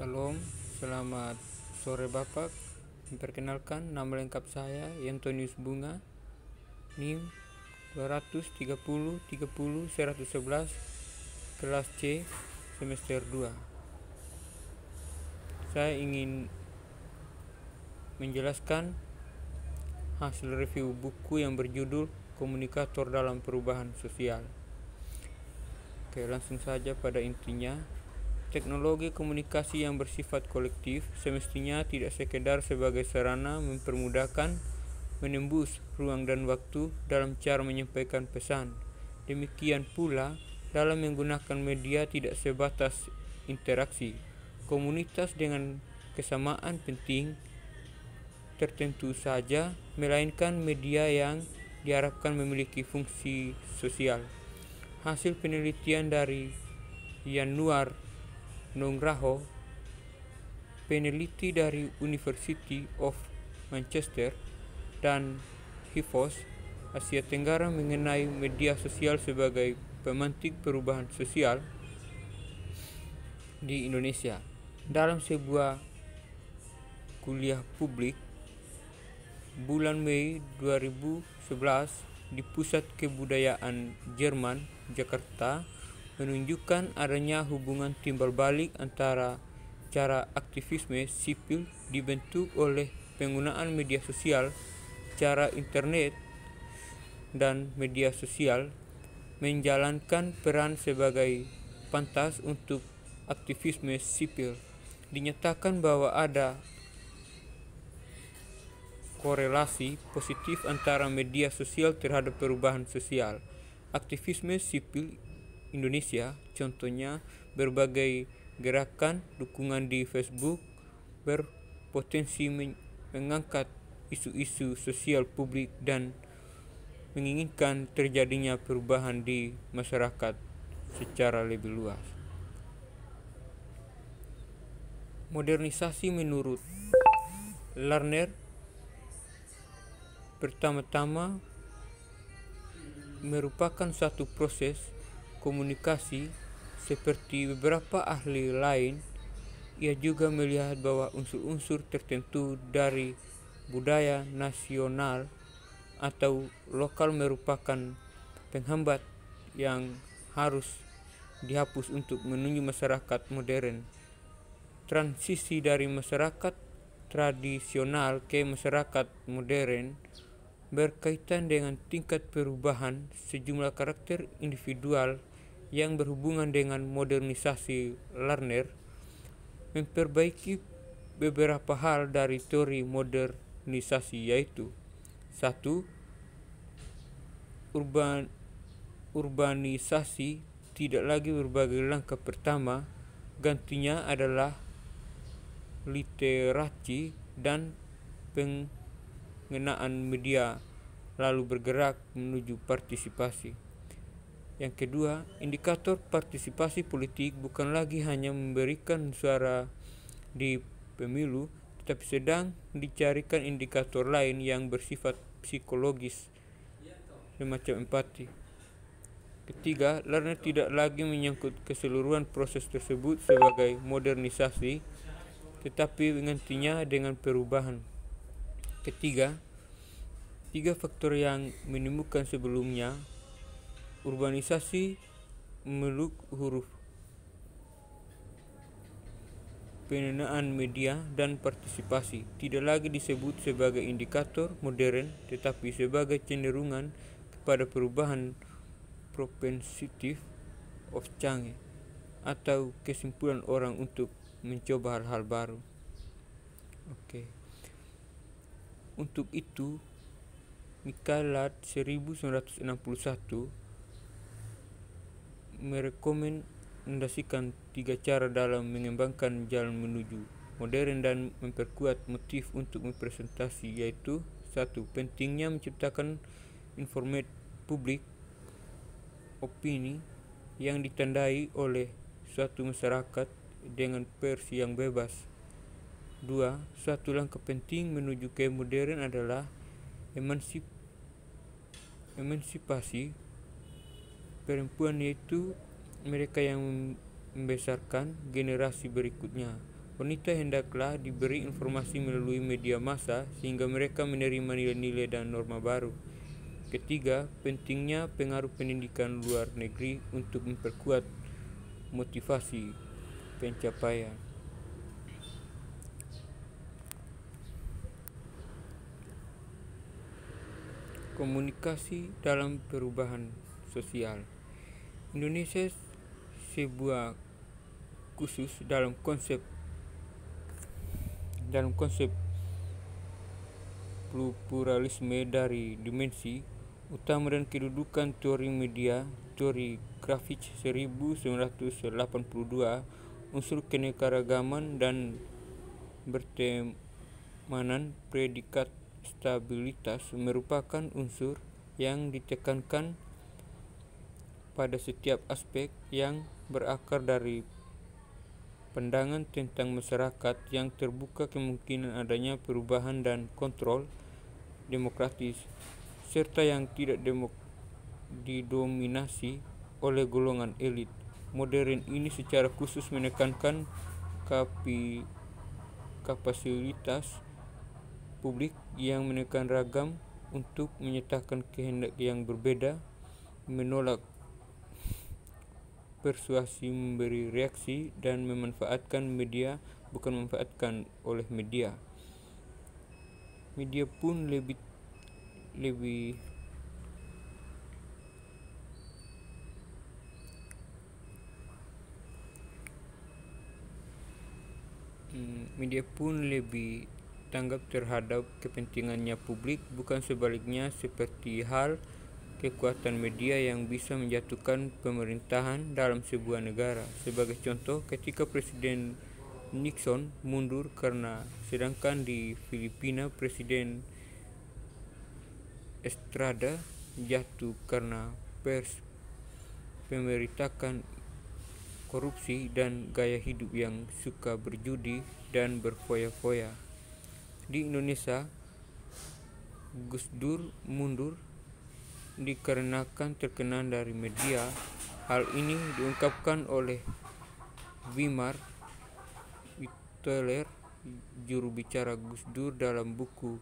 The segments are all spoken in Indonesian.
Salam, selamat sore Bapak. Memperkenalkan, nama lengkap saya Yantonius Bunga, NIM 230 30 111, kelas C, semester 2. Saya ingin menjelaskan hasil review buku yang berjudul Komunikator dalam Perubahan Sosial. Oke, langsung saja pada intinya. Teknologi komunikasi yang bersifat kolektif semestinya tidak sekedar sebagai sarana mempermudahkan menembus ruang dan waktu dalam cara menyampaikan pesan. Demikian pula dalam menggunakan media tidak sebatas interaksi komunitas dengan kesamaan penting tertentu saja, melainkan media yang diharapkan memiliki fungsi sosial. Hasil penelitian dari Yanuar Nugroho, peneliti dari University of Manchester, dan Hifos, Asia Tenggara mengenai media sosial sebagai pemantik perubahan sosial di Indonesia. Dalam sebuah kuliah publik bulan Mei 2011 di Pusat Kebudayaan Jerman, Jakarta, menunjukkan adanya hubungan timbal balik antara cara aktivisme sipil dibentuk oleh penggunaan media sosial, cara internet dan media sosial menjalankan peran sebagai pantas untuk aktivisme sipil. Dinyatakan bahwa ada korelasi positif antara media sosial terhadap perubahan sosial. Aktivisme sipil Indonesia, contohnya berbagai gerakan dukungan di Facebook, berpotensi mengangkat isu-isu sosial publik dan menginginkan terjadinya perubahan di masyarakat secara lebih luas. Modernisasi menurut Lerner pertama-tama merupakan satu proses komunikasi. Seperti beberapa ahli lain, ia juga melihat bahwa unsur-unsur tertentu dari budaya nasional atau lokal merupakan penghambat yang harus dihapus untuk menuju masyarakat modern. Transisi dari masyarakat tradisional ke masyarakat modern berkaitan dengan tingkat perubahan sejumlah karakter individual yang berhubungan dengan modernisasi. Lerner memperbaiki beberapa hal dari teori modernisasi, yaitu 1. Urbanisasi tidak lagi berbagai langkah. Pertama, gantinya adalah literasi dan penggunaan media, lalu bergerak menuju partisipasi. Yang kedua, indikator partisipasi politik bukan lagi hanya memberikan suara di pemilu, tetapi sedang dicarikan indikator lain yang bersifat psikologis, semacam empati. Ketiga, Lerner tidak lagi menyangkut keseluruhan proses tersebut sebagai modernisasi, tetapi menggantinya dengan perubahan. Ketiga, tiga faktor yang menemukan sebelumnya: urbanisasi, meluk huruf, penggunaan media, dan partisipasi tidak lagi disebut sebagai indikator modern, tetapi sebagai cenderungan kepada perubahan propensitif of change, atau kesimpulan orang untuk mencoba hal-hal baru. Untuk itu, Michaelat 1961 merekomendasikan 3 cara dalam mengembangkan jalan menuju modern dan memperkuat motif untuk mempresentasi, yaitu 1. Pentingnya menciptakan informed public opini yang ditandai oleh suatu masyarakat dengan pers yang bebas. 2. Suatu langkah penting menuju ke modern adalah emansipasi perempuan, yaitu mereka yang membesarkan generasi berikutnya. Wanita hendaklah diberi informasi melalui media massa sehingga mereka menerima nilai-nilai dan norma baru. Ketiga, pentingnya pengaruh pendidikan luar negeri untuk memperkuat motivasi pencapaian. Komunikasi dalam perubahan sosial. Indonesia sebuah khusus dalam konsep pluralisme dari dimensi utama dan kedudukan teori media. Teori Grafic 1982, unsur keanekaragaman dan bertemanan predikat stabilitas merupakan unsur yang ditekankan pada setiap aspek yang berakar dari pandangan tentang masyarakat yang terbuka kemungkinan adanya perubahan dan kontrol demokratis, serta yang tidak didominasi oleh golongan elit. Modern ini secara khusus menekankan kapasitas publik yang menekan ragam untuk menyatakan kehendak yang berbeda, menolak persuasi, memberi reaksi, dan memanfaatkan media, bukan memanfaatkan oleh media. Media pun lebih tanggap terhadap kepentingannya publik, bukan sebaliknya, seperti hal kekuatan media yang bisa menjatuhkan pemerintahan dalam sebuah negara. Sebagai contoh, ketika Presiden Nixon mundur sedangkan di Filipina Presiden Estrada jatuh karena pers pemberontakan, korupsi, dan gaya hidup yang suka berjudi dan berfoya-foya. Di Indonesia, Gus Dur mundur dikarenakan tekanan dari media. Hal ini diungkapkan oleh Wimar Witeler, juru bicara Gus Dur, dalam buku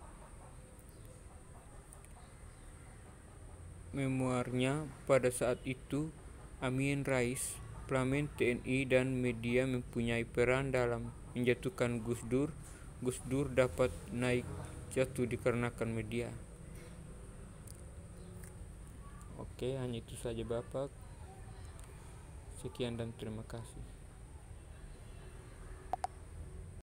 memoarnya. Pada saat itu, Amin Rais, parlemen, TNI, dan media mempunyai peran dalam menjatuhkan Gus Dur. Gus Dur dapat naik jatuh dikarenakan media. Oke, hanya itu saja Bapak. Sekian dan terima kasih.